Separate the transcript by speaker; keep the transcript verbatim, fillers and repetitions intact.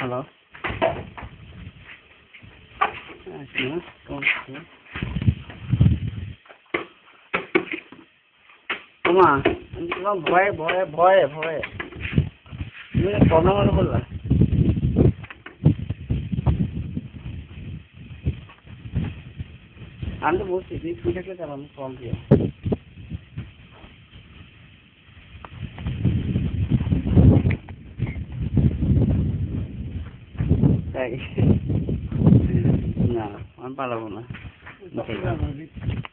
Speaker 1: hello তোমা তোমার ভয়ে ভয়ে ভয়ে ভয়ে তুমি কথা মনে বললা আমি তো বলছি তুই ফ্রি থাকলে তাহলে আমি কল দিয়ে তাই না আমি পালাবো না